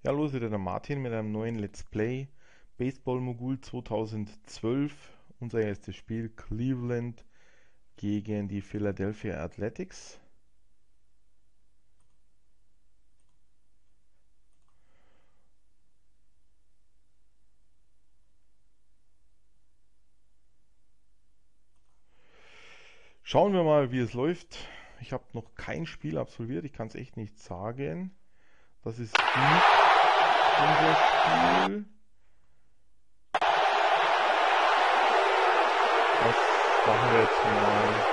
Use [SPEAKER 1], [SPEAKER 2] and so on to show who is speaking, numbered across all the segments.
[SPEAKER 1] Ja, los wieder der Martin mit einem neuen Let's Play. Baseball Mogul 2012. Unser erstes Spiel Cleveland gegen die Philadelphia Athletics. Schauen wir mal, wie es läuft. Ich habe noch kein Spiel absolviert. Ich kann es echt nicht sagen. Das ist nicht unser Spiel. Das machen wir jetzt mal.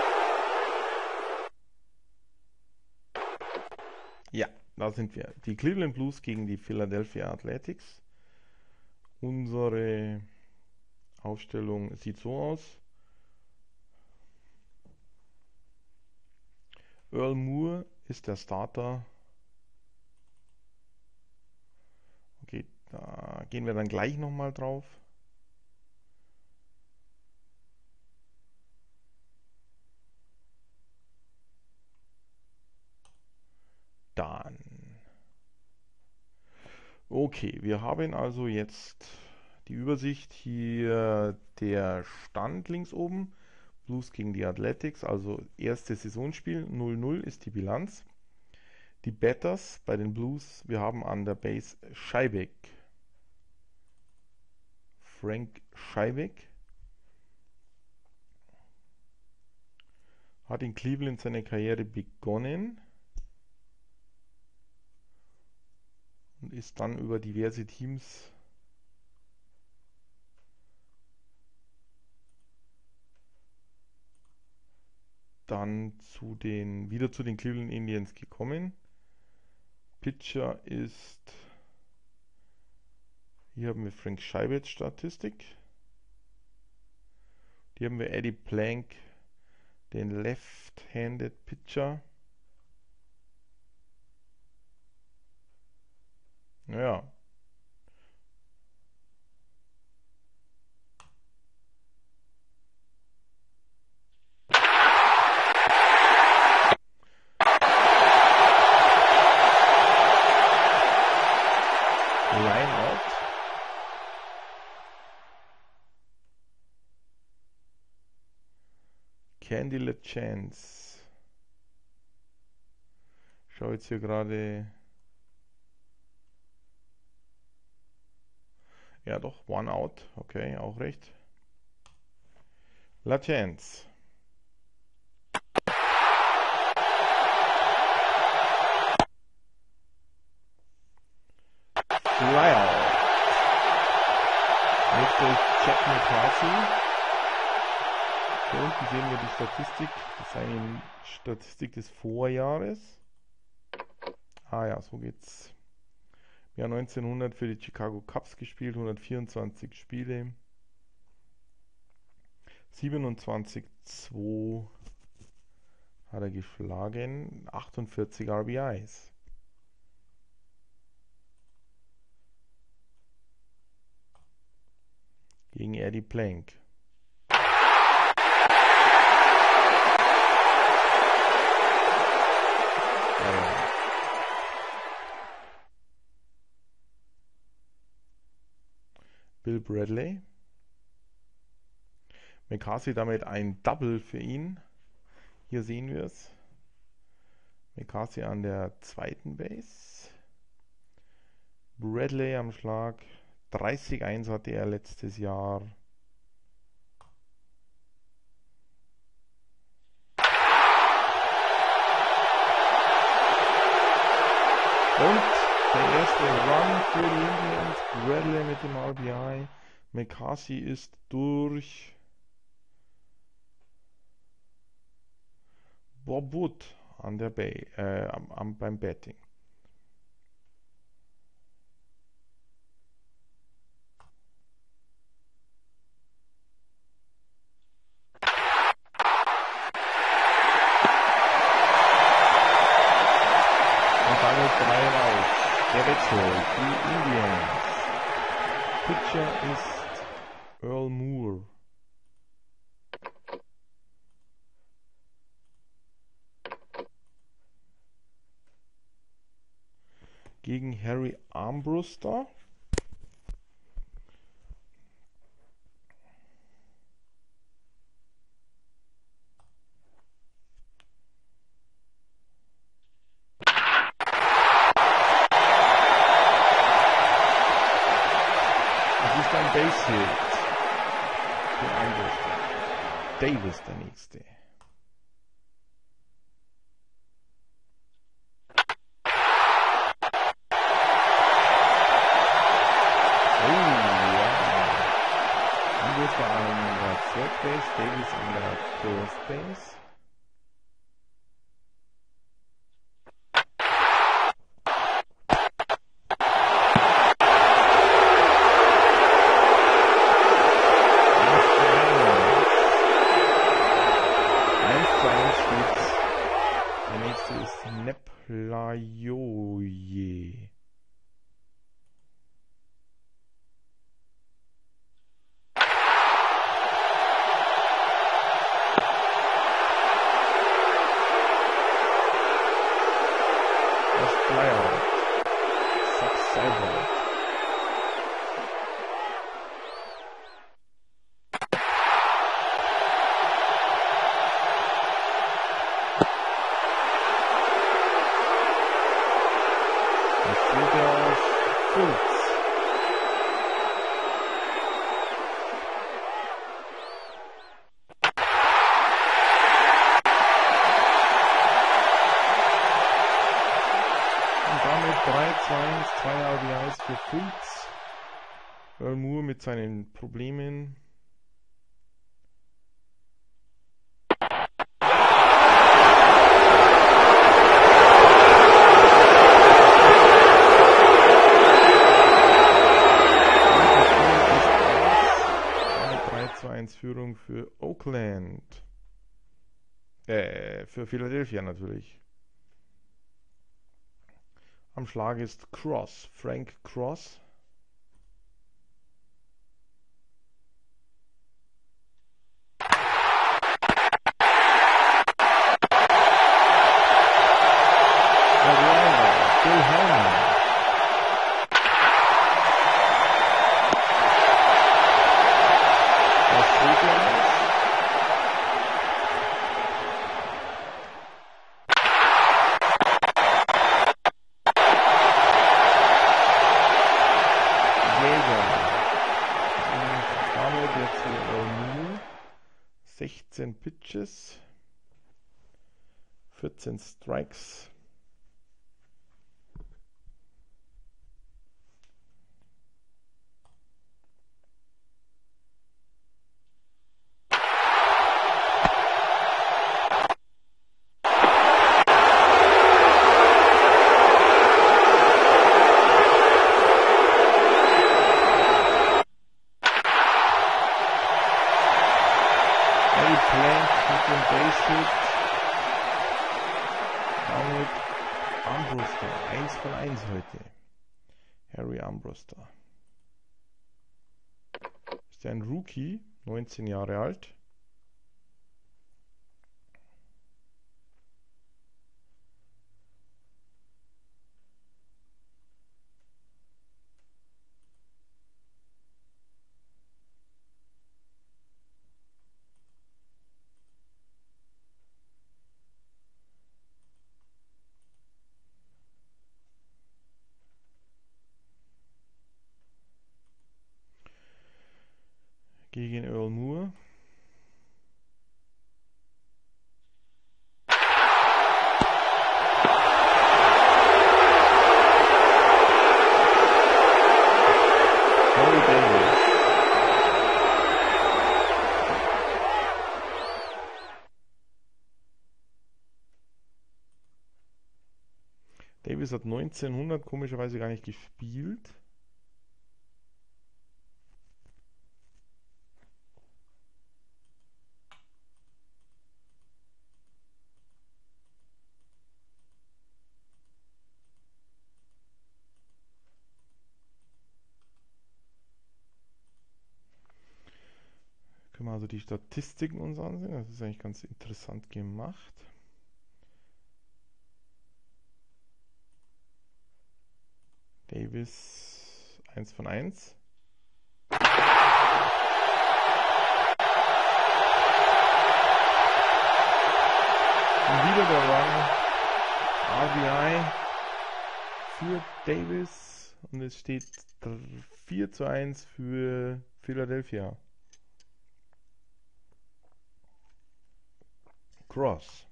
[SPEAKER 1] Ja, da sind wir. Die Cleveland Blues gegen die Philadelphia Athletics. Unsere Aufstellung sieht so aus. Earl Moore ist der Starter. Okay, da gehen wir dann gleich nochmal drauf. Dann. Okay, wir haben also jetzt die Übersicht hier, der Stand links oben. Blues gegen die Athletics, also erstes Saisonspiel, 0-0 ist die Bilanz. Die Batters bei den Blues, wir haben an der Base Scheibek. Frank Scheibek hat in Cleveland seine Karriere begonnen und ist dann über diverse Teams dann wieder zu den Cleveland Indians gekommen. Pitcher ist, hier haben wir Frank Scheibets Statistik. Hier haben wir Eddie Plank, den Left-Handed Pitcher. Ja. Lineout. Candy Chance. Ich schaue jetzt hier gerade. Ja, doch, One Out. Okay, auch recht. La Chance. Flyout. Mit Jack McCarthy. Hier unten sehen wir die Statistik. Das ist eine Statistik des Vorjahres. Ah ja, so geht's. Jahr 1900 für die Chicago Cubs gespielt, 124 Spiele. 27-2 hat er geschlagen, 48 RBIs. Gegen Eddie Plank. Bill Bradley. McCarthy damit ein Double für ihn. Hier sehen wir es. McCarthy an der zweiten Base. Bradley am Schlag. 30-1 hatte er letztes Jahr. Und der erste Run für die Indians. Bradley mit dem RBI. McCarthy ist durch Bob Wood an der beim Batting. Und damit 3 raus. Der Wechsel. Die Indians. Pitcher ist Earl Moore. gegen Harry Armbruster. Das ist ein Base-Hit für Armbruster. Davis der nächste. Armbruster an der Third Base, Davis an der First Base. Der nächste ist Neplajoje. Das Flyout. Successor. Schulz. Und damit 3-2, 2 RBIs für Schulz. Earl Moore mit seinen Problemen. Führung für Oakland. Für Philadelphia natürlich. Am Schlag ist Cross, Frank Cross. Bill Hellman. Damit jetzt hier 16 Pitches, 14 Strikes. Plank mit dem Base-Hit. Damit Armbruster. 1 von 1 heute. Harry Armbruster. Ist ein Rookie, 19 Jahre alt. Gegen Earl Moore. Corey Davis. Davis hat 1900 komischerweise gar nicht gespielt. Können wir also die Statistiken uns ansehen. Das ist eigentlich ganz interessant gemacht. Davis 1 von 1. Und wieder der Run. RBI für Davis. Und es steht 4:1 für Philadelphia. Cross.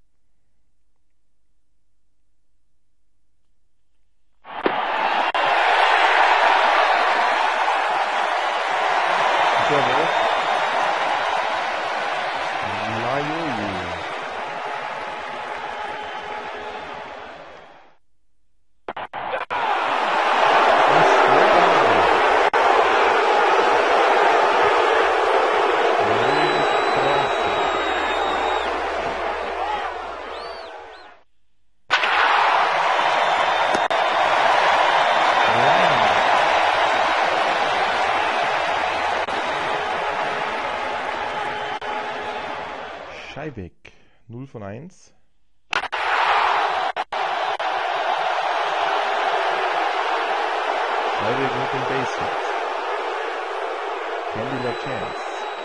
[SPEAKER 1] Scheibek 0 von 1. Scheibek mit dem Base Hit. Candy La Chance.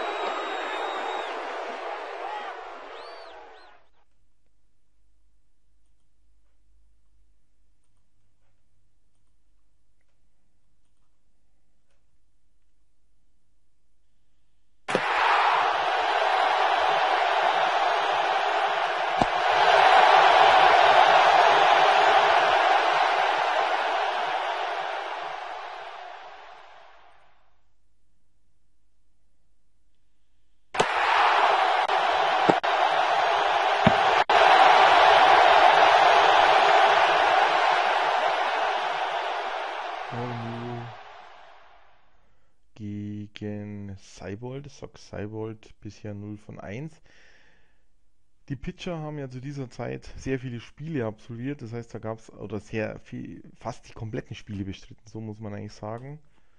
[SPEAKER 1] Gegen Seibold, Sox Seibold bisher 0 von 1. Die Pitcher haben ja zu dieser Zeit sehr viele Spiele absolviert, das heißt, da gab es oder sehr viel, fast die kompletten Spiele bestritten, so muss man eigentlich sagen.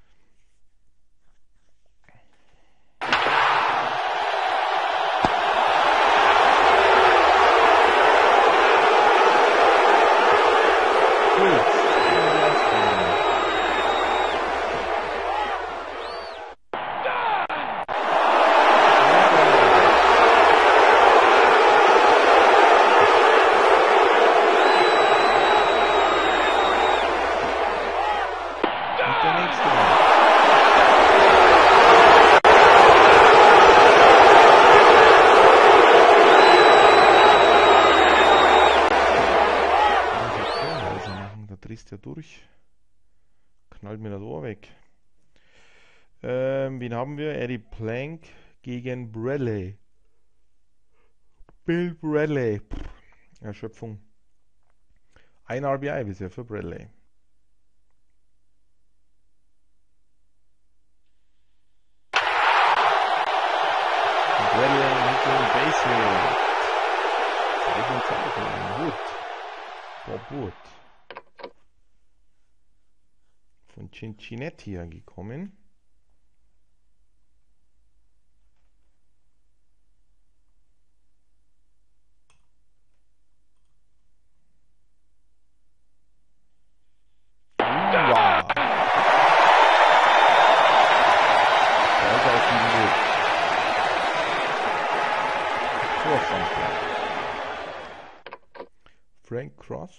[SPEAKER 1] Durch. Knallt mir das Ohr weg. Wen haben wir? Eddie Plank gegen Bradley. Bill Bradley. Erschöpfung. Ein RBI bisher für Bradley. Bradley mit dem Base Hit. Bob Wood. Von Cincinnati gekommen. Frank Cross.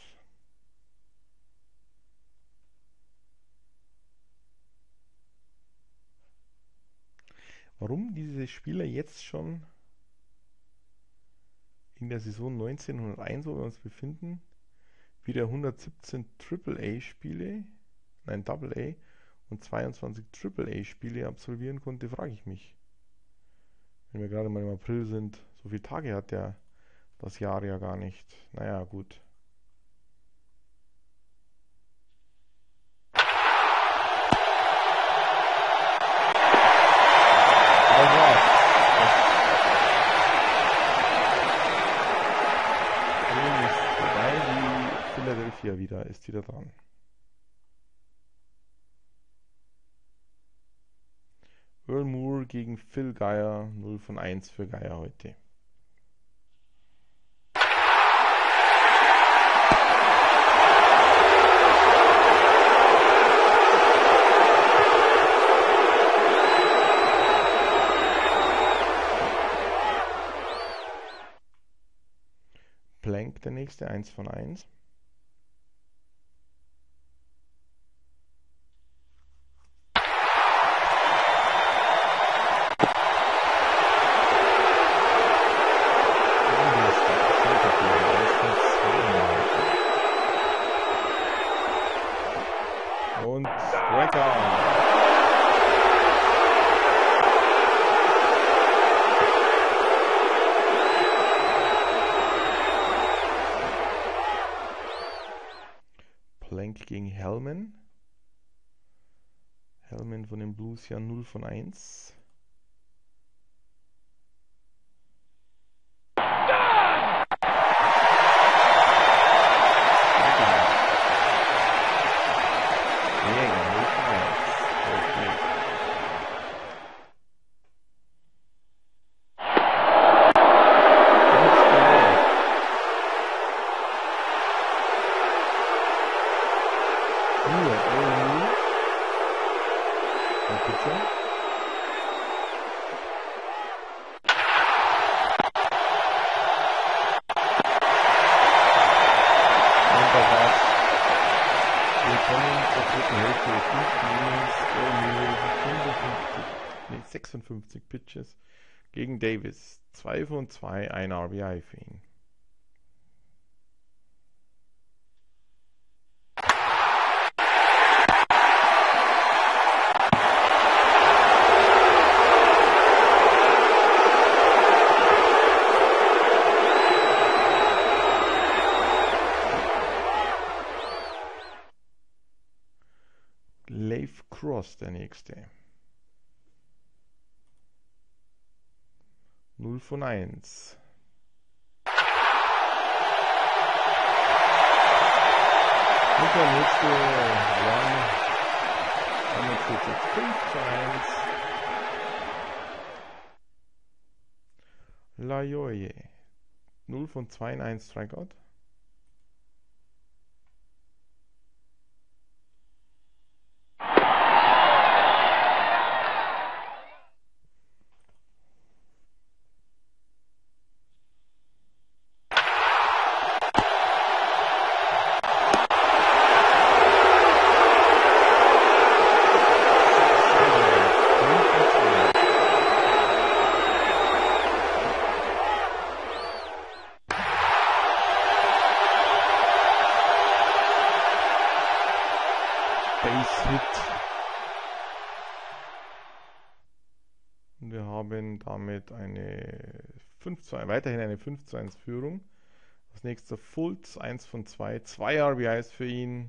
[SPEAKER 1] Warum diese Spieler jetzt schon in der Saison 1901, wo wir uns befinden, wieder 117 Triple-A-Spiele, nein Double-A und 22 Triple-A-Spiele absolvieren konnte, frage ich mich. Wenn wir gerade mal im April sind, so viele Tage hat der das Jahr ja gar nicht. Naja, gut. Philadelphia ist wieder dran. Earl Moore gegen Phil Geyer, 0 von 1 für Geyer heute. nächste 1 von 1. Und Strikeout. Plank gegen Hellman. Hellman von den Blues ja 0 von 1. Willkommen zur dritten Hälfte des 5 56 Pitches gegen Davis. 2 von 2, ein RBI für ihn. Leif Cross, der nächste. 0 von 1. Und der nächste Run. 5 zu 1. Lajoye. 0 von 2 in 1 Strikeout. Base-Hit. Wir haben damit weiterhin eine 5 zu 1 Führung. Als nächster Fultz, 1 von 2, 2 RBIs für ihn.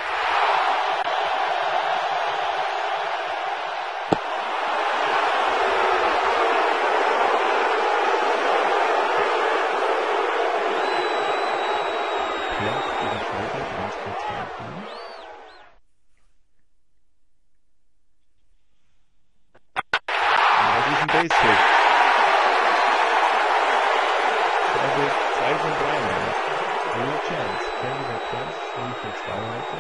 [SPEAKER 1] Plank gegen Schneider, 1 von 2 für ihn. Base-Hit. Also 2 von 3 mehr. Real Chance. Candy der Chance. 0 von 2 heute.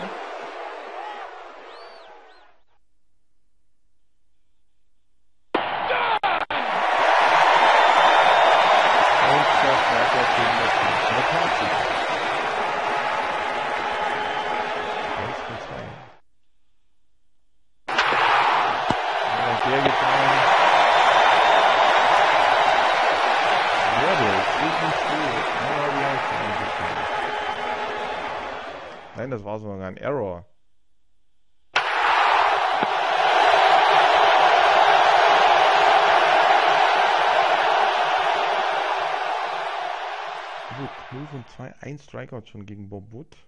[SPEAKER 1] Und das weiter gegen das McCarthy. 1 von 2. Und der getan. Nein, das war sogar ein Error. Gut, 0 von 2, 1 Strikeout schon gegen Bob Wood.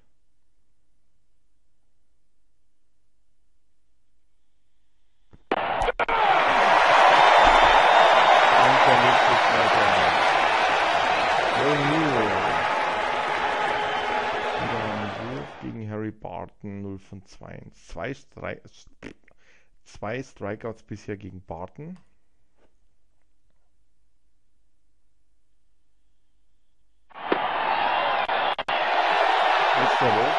[SPEAKER 1] Und der nächste Strikeout. Gegen Harry Barton 0 von 2. Zwei Strikeouts bisher gegen Barton. Letzter Wurf.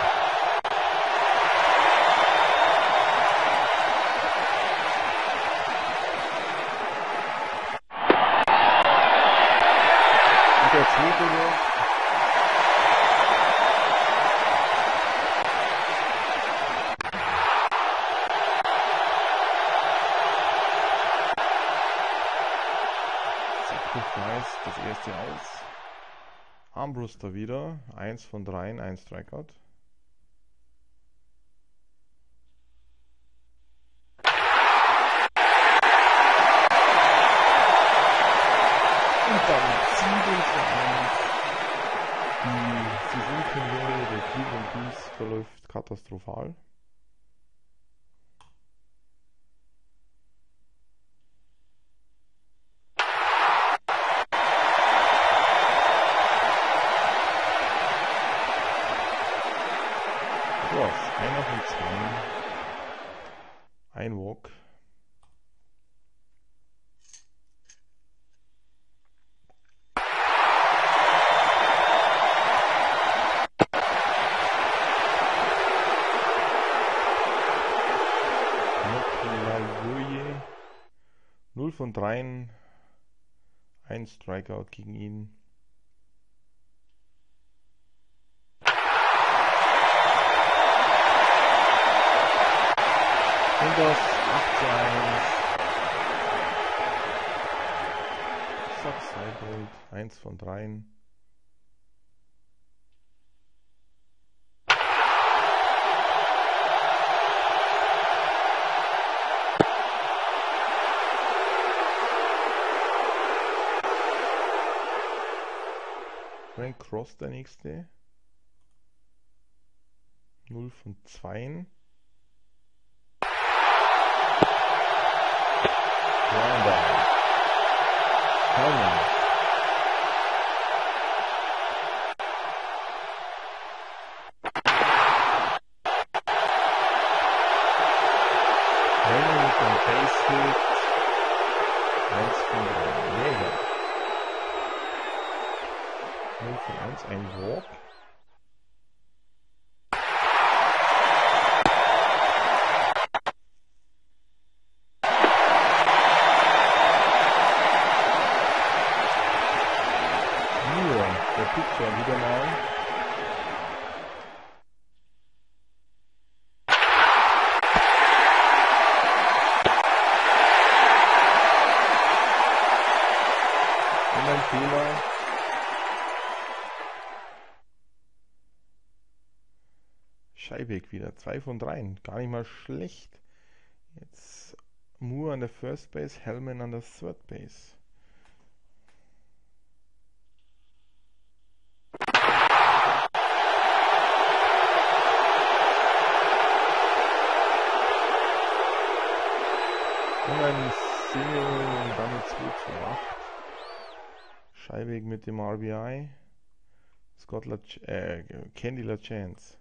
[SPEAKER 1] Und der zweite Wurf. schmeißt das erste aus. Armbruster wieder. 1 von 3, 1 Strikeout. Und dann 7 zu 1. Die Saisonkarriere der Cleveland Indians verläuft katastrophal. Einer von 2. Ein Walk. Noklajoje. 0 von 3. Ein Strikeout gegen ihn. Und das 8 zu 1. Sox Cyborg, 1 von 3. Frank Cross der nächste. 0 von 2. Grounder. Hellman. Hellman mit dem Base-Hit. 1 von 3. Jäger. 0 von 1, ein Walk. Der Pitcher wieder mal. Und ein Fehler. Scheibig wieder. 2 von 3. Gar nicht mal schlecht. Jetzt Moore an der First Base, Hellman an der Third Base. Und ein Single und damit 2 zu 8. Scheibig mit dem RBI. Candy LaChance.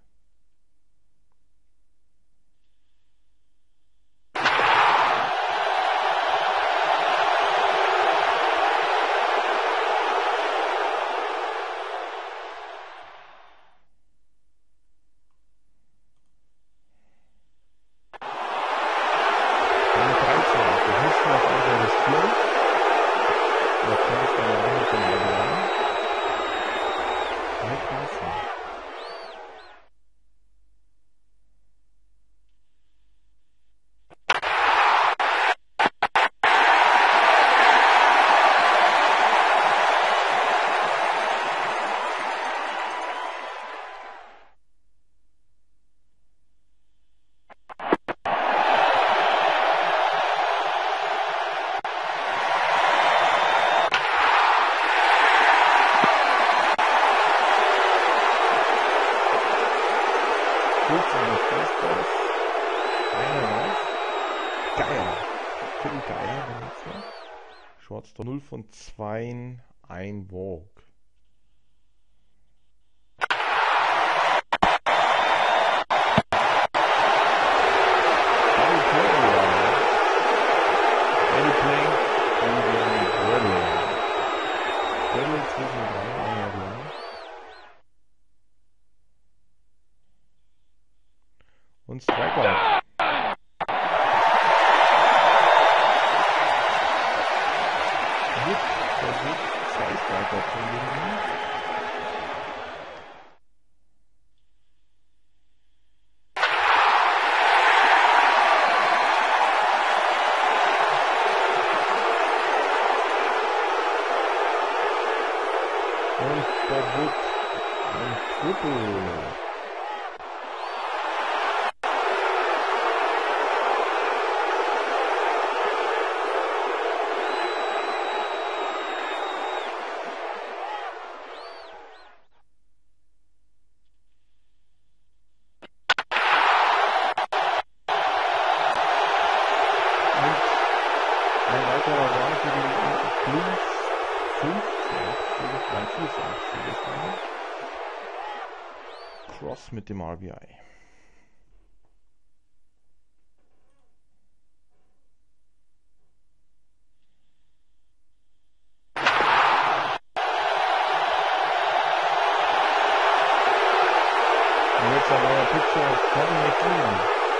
[SPEAKER 1] Shortstop 0 von 2, ein Walk. Und Strikeout. Versucht 2 Strikeout zu gewinnen. Triple. Ein weiterer Run für die Blues 5, Cross mit dem RBI. Und jetzt ein neuer Pitcher, Tommy McGinn.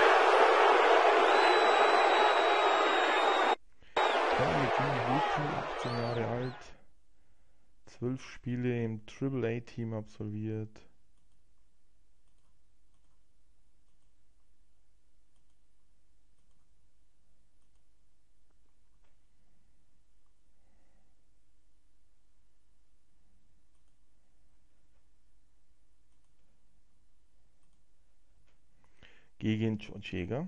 [SPEAKER 1] Tommy McGinn, Rookie, 18 Jahre alt, 12 Spiele im AAA-Team absolviert. Gegen George Jäger.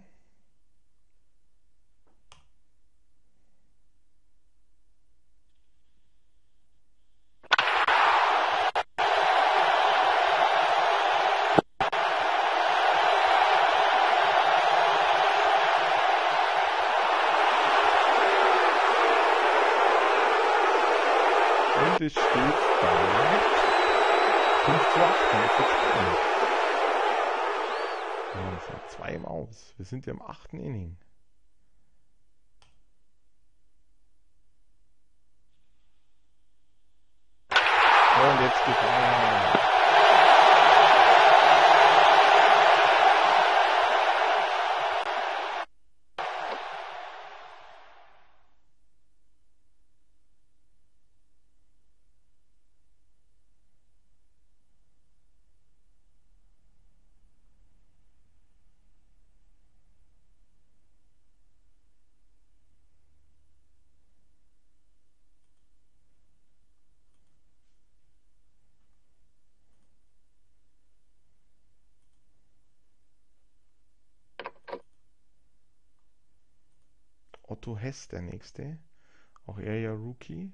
[SPEAKER 1] Und es steht damit 5:8. Ja, das sind 2 im Aus. Wir sind ja im 8. Inning. Und jetzt gefahren. Otto Hess, der nächste. Auch er ja Rookie.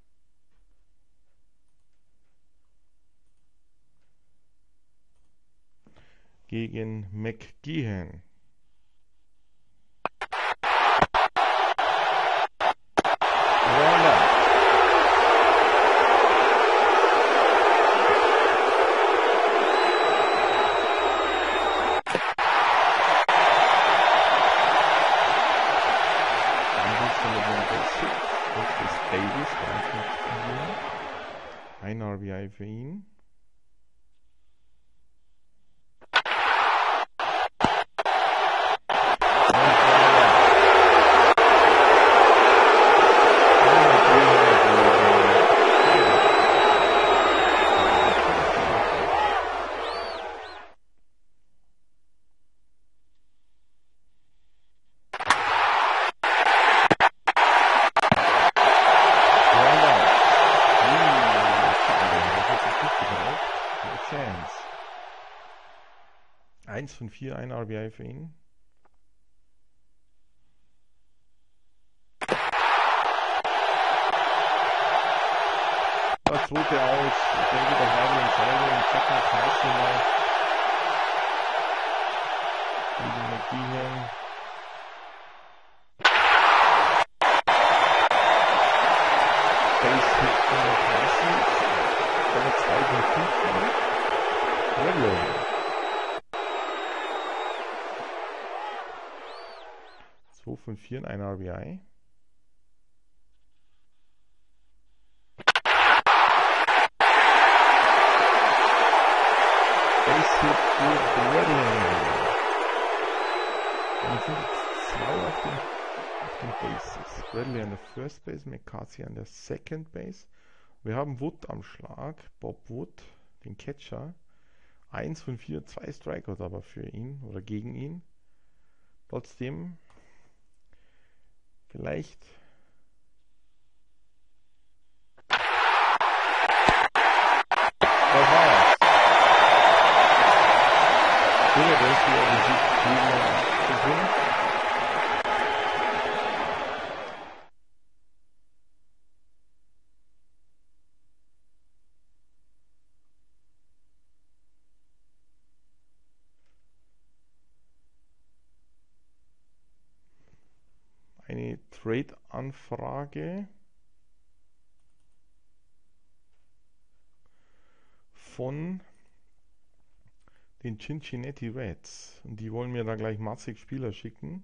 [SPEAKER 1] Gegen McGeehan. Davis, ein RBI für ihn. Eins von 4, ein RBI für ihn. Das zweite aus. Ich denke, das war die Entscheidung. Check mal Carsten mal. Gegen McGeehan. Base Hit von Carsten. Damit 2 von 5. Redlow. 2 von 4 in ein RBI. Base Hit für Redlow. Und es sind jetzt 2 auf den Bases. Bradley an der First Base, McCarthy an der Second Base. Wir haben Wood am Schlag, Bob Wood, den Catcher. 1 von 4, 2 Strikeout aber für ihn oder gegen ihn. Trotzdem vielleicht das war's. Philadelphia besiegt Cleveland 8:5. Eine Trade-Anfrage von den Cincinnati Reds. Und die wollen mir da gleich massig Spieler schicken.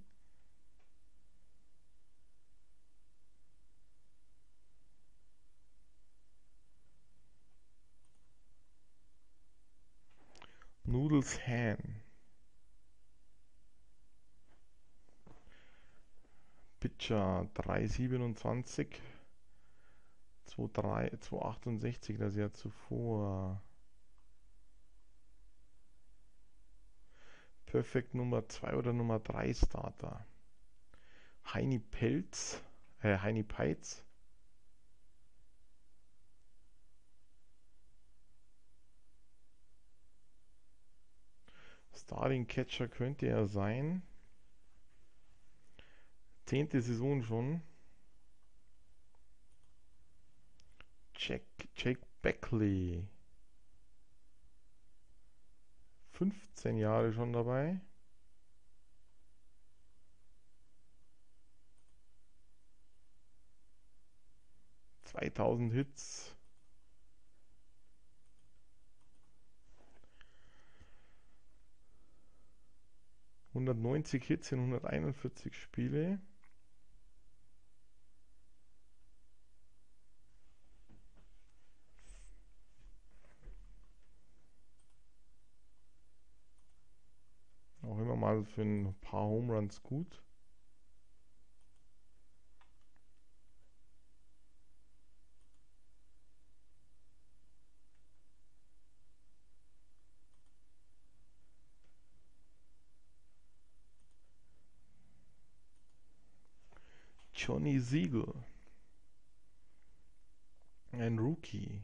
[SPEAKER 1] Noodles Han. Pitcher 3,27. 2,68 das Jahr zuvor. Perfect Nummer 2 oder Nummer 3 Starter. Heini Peitz. Starting Catcher könnte er sein. 10. Saison schon. Jake Beckley. 15 Jahre schon dabei. ...2000 Hits. ...190 Hits in 141 Spiele. Auch immer mal für ein paar Home Runs gut. Johnny Siegel. Ein Rookie.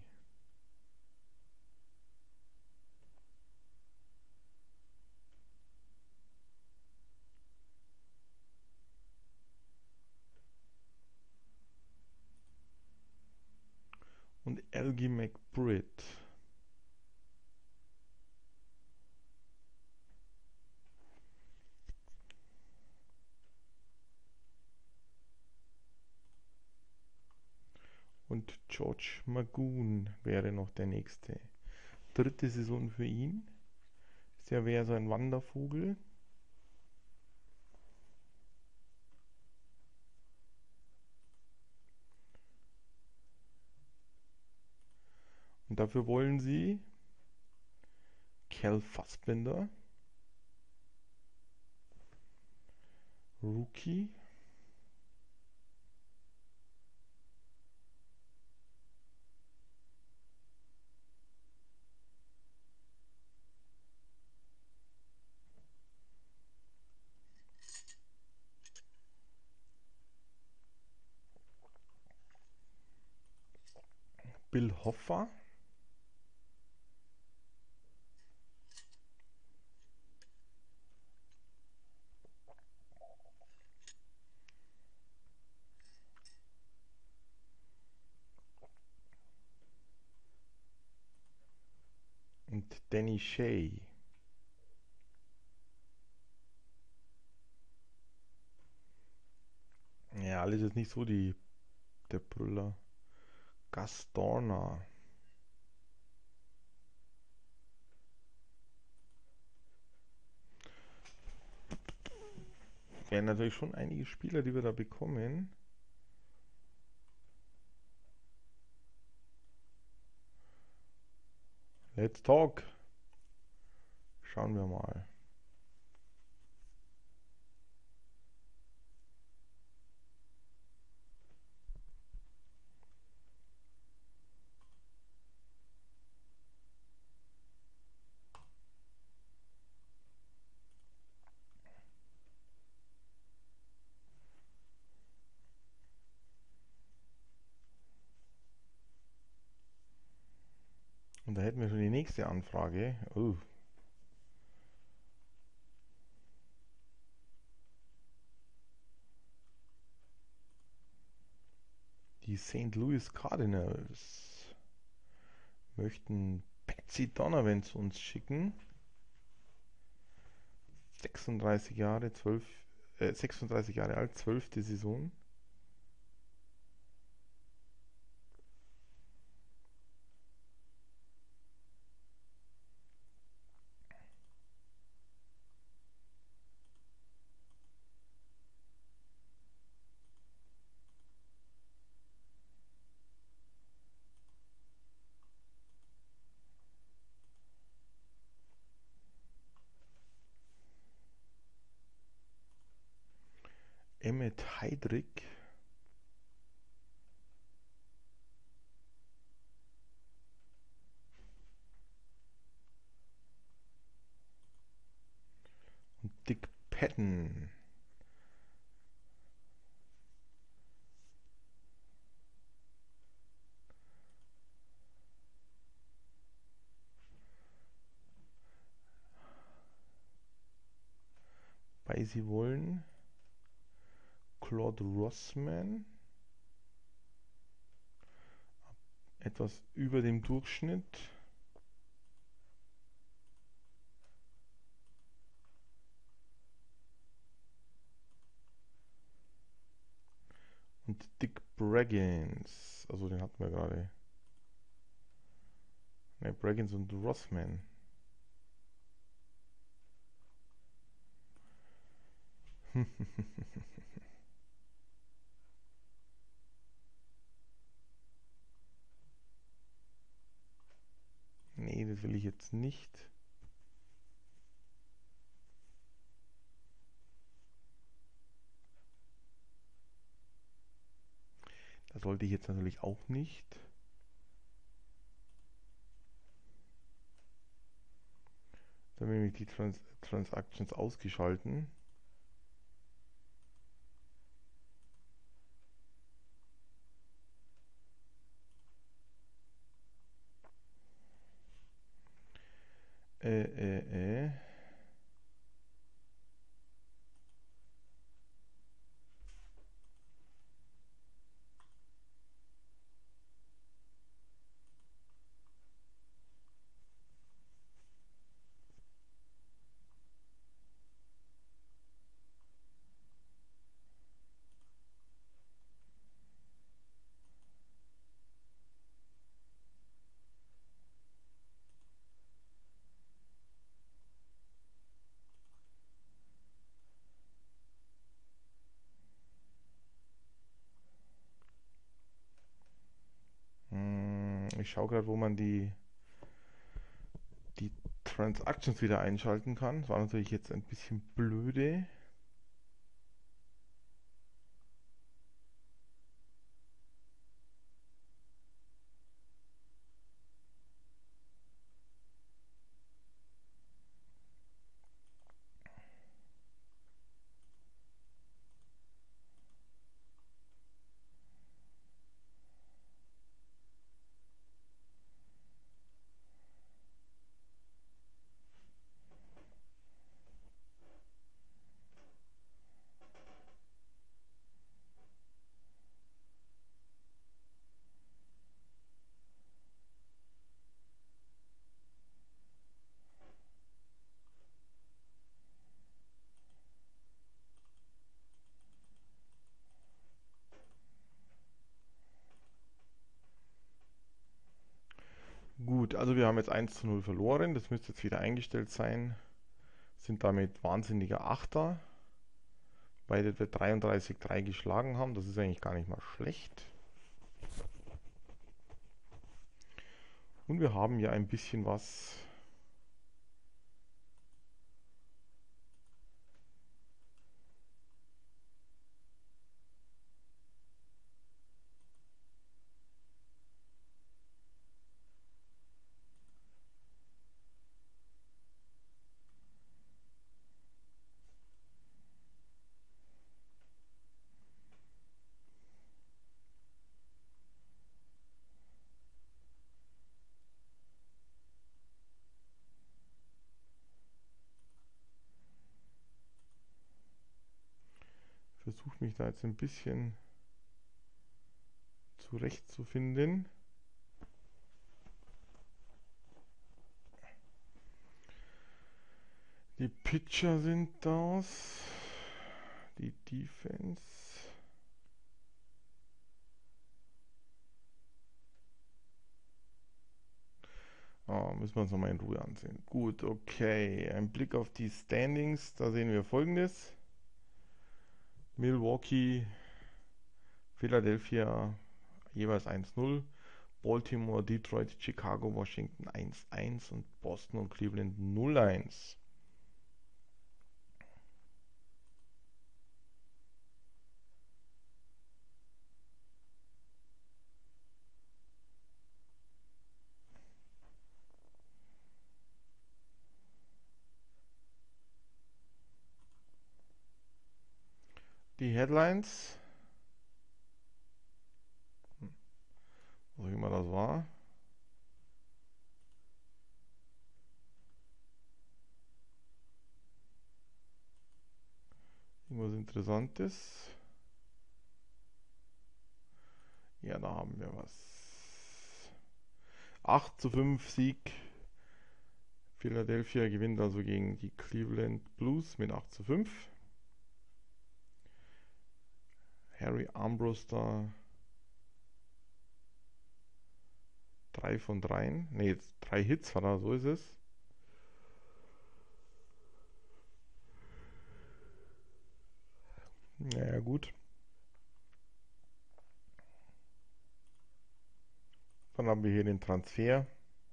[SPEAKER 1] Und Algie McBride. Und George Magoon wäre noch der nächste. 3. Saison für ihn. Ist ja wäre so ein Wandervogel. Und dafür wollen sie Cal Fassbender, Rookie. Bill Hoffa. Und Danny Shea. Ja, alles ist nicht so der Brüller. Gus Dorner. Wären natürlich schon einige Spieler, die wir da bekommen. Let's talk. Schauen wir mal. Und da hätten wir schon die nächste Anfrage. Oh. Die St. Louis Cardinals möchten Patsy Donovan zu uns schicken. 36 Jahre, 36 Jahre alt, 12. Saison. Emmett Heidrich. Und Dick Patton. Weil sie wollen Claude Rossman. Etwas über dem Durchschnitt. Und Dick Braggins. Also den hatten wir gerade. Ne, Braggins und Rossman. Nee, das will ich jetzt nicht. Das wollte ich jetzt natürlich auch nicht. Dann habe ich die Transactions ausgeschalten. Äh, äh, äh. Ich schaue gerade, wo man die Transactions wieder einschalten kann. Das war natürlich jetzt ein bisschen blöde. Gut, also wir haben jetzt 1:0 verloren. Das müsste jetzt wieder eingestellt sein. Sind damit wahnsinniger Achter. Beide 33-3 geschlagen haben. Das ist eigentlich gar nicht mal schlecht. Und wir haben ja ein bisschen was. Versuche mich da jetzt ein bisschen zurechtzufinden. Die Pitcher sind das. Die Defense. Müssen wir uns nochmal in Ruhe ansehen. Gut, okay. Ein Blick auf die Standings. Da sehen wir Folgendes. Milwaukee, Philadelphia jeweils 1-0. Baltimore, Detroit, Chicago, Washington 1-1 und Boston und Cleveland 0-1. Die Headlines, was auch immer das war. Irgendwas Interessantes. Ja, da haben wir was. 8-5 Sieg. Philadelphia gewinnt also gegen die Cleveland Blues mit 8-5. Harry Armbruster 3 von 3. Ne, 3 Hits hat er, so ist es. Naja, gut. Dann haben wir hier den Transfer.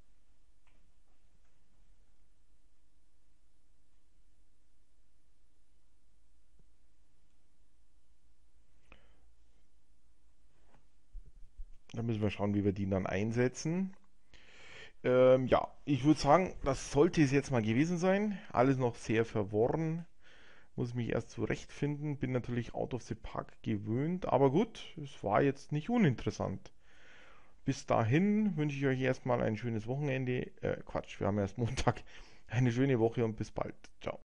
[SPEAKER 1] Da müssen wir schauen, wie wir die dann einsetzen. Ja, ich würde sagen, das sollte es jetzt mal gewesen sein. Alles noch sehr verworren. Muss mich erst zurechtfinden. Bin natürlich out of the park gewöhnt. Aber gut, es war jetzt nicht uninteressant. Bis dahin wünsche ich euch erstmal ein schönes Wochenende. Quatsch, wir haben erst Montag. Eine schöne Woche und bis bald. Ciao.